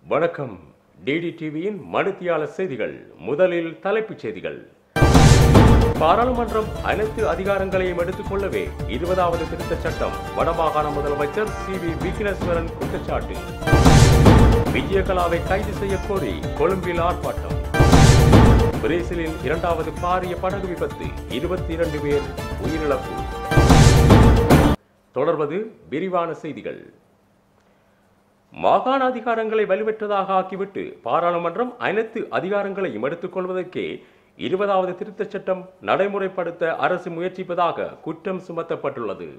வணக்கம். டிடிடிவியின் மணித்தியால செய்திகள். முதலில் தலைப்புச் செய்திகள். பாராளுமன்றம் அனைத்து அதிகாரங்களையும் எடுத்துக் கொள்ளவே 20வது திருத்தச் சட்டம். வடமாகாண முதலமைச்சர் சி.வி. விக்னேஸ்வரன் குற்றச்சாட்டு. விஜயகலாவை கைது செய்ய கோரி கொழும்பில் ஆர்ப்பாட்டம். பிரேசிலில் 2வது பாரிய படகு விபத்து, 22 பேர் உயிரிழப்பு. தொடர்வது விரிவான செய்திகள். மாகாண அதிகாரங்களை வலுவற்றதாக ஆக்கிவிட்டு பாராளுமன்றம் அனைத்து அதிகாரங்களையும் எடுத்துக் கொள்வதற்கே 20வது திருத்தச் சட்டம் நடைமுறைப்படுத்த அரசு முயற்சிப்பதாக குற்றம் சுமத்தப்பட்டுள்ளது.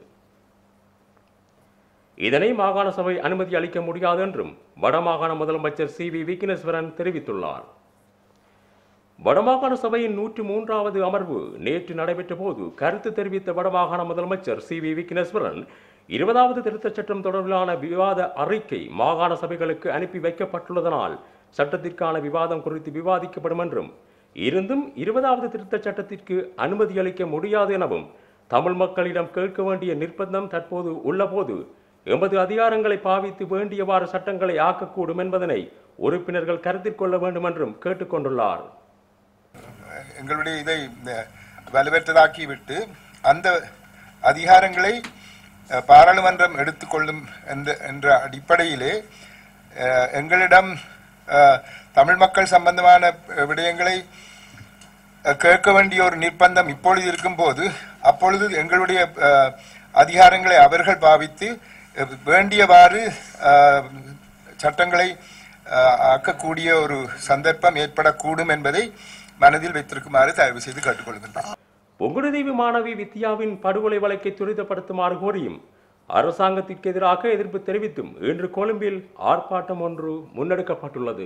இதனை மாகாண சபை அனுமதி அளிக்க முடியாது என்றும் வடமாகாண முதலமைச்சர் சி.வி. விக்னேஸ்வரன் தெரிவித்துள்ளார். வடமாகாண சபையின் 103வது அமர்வு நேற்று நடைபெற்ற போது கருத்து தெரிவித்த வடமாகாண முதலமைச்சர் சி.வி. விக்னேஸ்வரன் 20வது திருத்தச் சட்டம் தொடர்பிலான விவாத அறிக்கை மாகாண சபைகளுக்கு அனுப்பி வைக்கப்பட்டுள்ளதனால் சட்டத்திற்கான விவாதம் குறித்து விவாதிக்கப்படும் என்றும், இருந்தும் 20வது திருத்தச் சட்டத்திற்கு அனுமதி அளிக்க முடியாது எனவும், தமிழ் மக்களிடம் கேட்க வேண்டிய நிர்பந்தம் தற்போது உள்ளபோது எமது அதிகாரங்களை பாவித்து வேண்டியவாறு சட்டங்களை ஆக்கக்கூடும் என்பதனை உறுப்பினர்கள் கருத்தில் கொள்ள வேண்டும் என்றும் கேட்டுக்கொண்டுள்ளார். எங்களுடைய இதை வலுவற்றதாக்கிவிட்டு அந்த அதிகாரங்களை பாராளுமன்றம் எடுத்துக்கொள்ளும் என்ற அடிப்படையிலே எங்களிடம் தமிழ் மக்கள் சம்பந்தமான விடயங்களை கேட்க வேண்டிய ஒரு நிர்பந்தம் இப்பொழுது இருக்கும்போது, அப்பொழுது எங்களுடைய அதிகாரங்களை அவர்கள் பாவித்து வேண்டியவாறு சட்டங்களை ஆக்கக்கூடிய ஒரு சந்தர்ப்பம் ஏற்படக்கூடும் என்பதை மனதில் வைத்திருக்குமாறு தயவு செய்து கேட்டுக்கொள்கின்றேன். புங்குடுதீவு மாணவி வித்யாவின் படுகொலை வழக்கை துரிதப்படுத்துமாறு கோரியும் அரசாங்கத்திற்கு எதிராக எதிர்ப்பு தெரிவித்தும் இன்று கொழும்பில் ஆர்ப்பாட்டம் ஒன்று முன்னெடுக்கப்பட்டுள்ளது.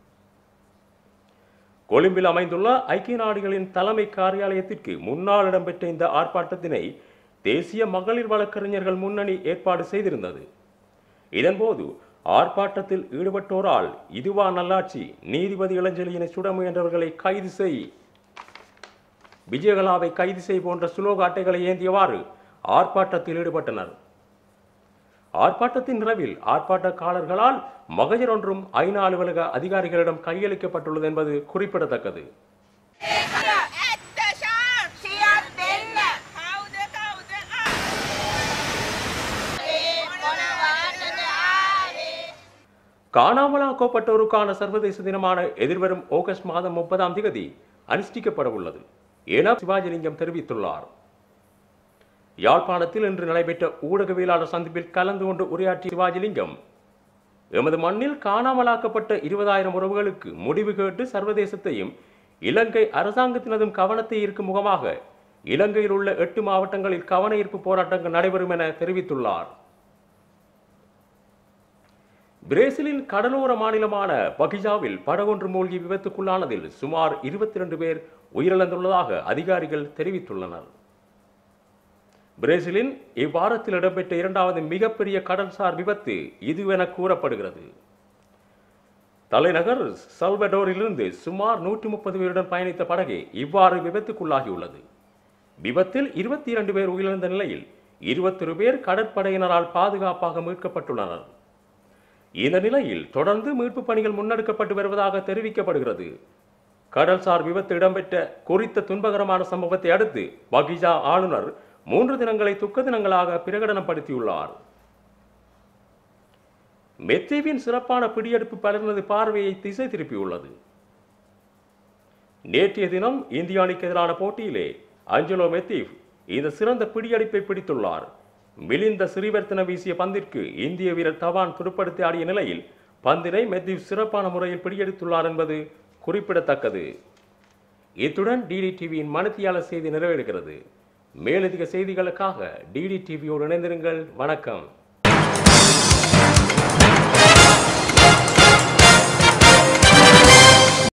கொழும்பில் அமைந்துள்ள ஐக்கிய நாடுகளின் தலைமை காரியாலயத்திற்கு முன்னால் இடம்பெற்ற இந்த ஆர்ப்பாட்டத்தினை தேசிய மகளிர் வழக்கறிஞர்கள் முன்னணி ஏற்பாடு செய்திருந்தது. இதன்போது ஆர்ப்பாட்டத்தில் ஈடுபட்டோரால் இதுவா நல்லாட்சி, நீதிபதி இளஞ்செழியனை சுட முயன்றவர்களை கைது செய், விஜயகலாவை கைது செய் போன்ற சுலோக அட்டைகளை ஏந்தியவாறு ஆர்ப்பாட்டத்தில் ஈடுபட்டனர். ஆர்ப்பாட்டத்தின் நிறைவில் ஆர்ப்பாட்டக்காரர்களால் மகஜர் ஒன்றும் ஐநா அலுவலக அதிகாரிகளிடம் கையளிக்கப்பட்டுள்ளது என்பது குறிப்பிடத்தக்கது. காணாமலாக்கப்பட்டோருக்கான சர்வதேச தினமான எதிர்வரும் ஆகஸ்ட் மாதம் 30ஆம் தேதி அனுஷ்டிக்கப்பட உள்ளது என சிவாஜிலிங்கம் தெரிவித்துள்ளார். யாழ்ப்பாணத்தில் இன்று நடைபெற்ற ஊடகவியலாளர் சந்திப்பில் கலந்து கொண்டு உரையாற்றிய சிவாஜிலிங்கம், எமது மண்ணில் காணாமலாக்கப்பட்ட 20,000 உறவுகளுக்கு முடிவு கேட்டு சர்வதேசத்தையும் இலங்கை அரசாங்கத்தினதும் கவனத்தை ஈர்க்கும் முகமாக இலங்கையில் உள்ள 8 மாவட்டங்களில் கவன ஈர்ப்பு போராட்டங்கள் நடைபெறும் என தெரிவித்துள்ளார். பிரேசிலின் கடலோர மாநிலமான பகிஜாவில் படகொன்று மூழ்கி விபத்துக்குள்ளானதில் சுமார் 22 பேர் உயிரிழந்துள்ளதாக அதிகாரிகள் தெரிவித்துள்ளனர். பிரேசிலின் இவ்வாரத்தில் இடம்பெற்ற 2வது மிகப்பெரிய கடல்சார் விபத்து இதுவென கூறப்படுகிறது. தலைநகர் சல்வடோரிலிருந்து சுமார் 130 பேருடன் பயணித்த படகே இவ்வாறு விபத்துக்குள்ளாகியுள்ளது. விபத்தில் 22 பேர் உயிரிழந்த நிலையில் 21 பேர் கடற்படையினரால் பாதுகாப்பாக மீட்கப்பட்டுள்ளனர். இந்த நிலையில் தொடர்ந்து மீட்பு பணிகள் முன்னெடுக்கப்பட்டு வருவதாக தெரிவிக்கப்படுகிறது. கடல்சார் விபத்து இடம்பெற்ற குறித்த துன்பகரமான சம்பவத்தை அடுத்து பகிஜா ஆளுநர் 3 தினங்களை துக்க தினங்களாக பிரகடனப்படுத்தியுள்ளார். மெத்தீவின் சிறப்பான பிடியெடுப்பு பலரது பார்வையை திசை திருப்பியுள்ளது. நேற்றைய தினம் இந்திய அணிக்கு எதிரான போட்டியிலே அஞ்சலோ மெத்தீவ் இந்த சிறந்த பிடியெடுப்பை பிடித்துள்ளார். மிலிந்த சிறிவர்த்தன வீசிய பந்திற்கு இந்திய வீரர் தவான் துடுப்படுத்தி ஆடிய நிலையில் பந்தினை மெத்தீவ் சிறப்பான முறையில் பிடியெடுத்துள்ளார் என்பது குறிப்பிடத்தக்கது. இத்துடன் டிடிடிவியின் மணித்தியால செய்தி நிறைவேறுகிறது. மேலதிக செய்திகளுக்காக டிடிடிவியோடு இணைந்திருங்கள். வணக்கம்.